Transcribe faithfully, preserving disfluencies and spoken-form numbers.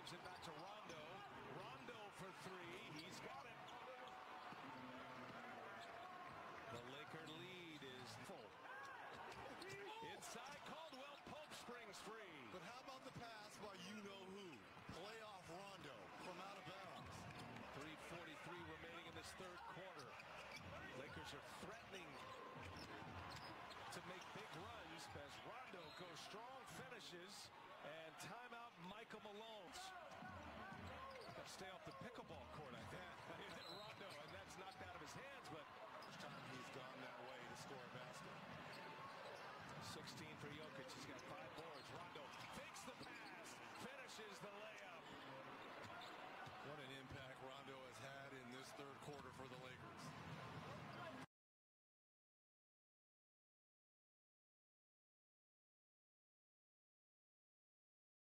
Gives it back to Rondo. Rondo for three. He's got it. The Laker lead is full. Inside, Caldwell Pope springs free. But how about the pass by you-know-who? Playoff Rondo from out of bounds. three forty-three remaining in this third quarter. Lakers are threatening to make big runs as Rondo goes strong, finishes, and timeout Michael Malone's. Got to stay off the pickleball court, I think. Rondo, and that's knocked out of his hands, but First time he's gone that way to score a basket. sixteen for Jokic. He's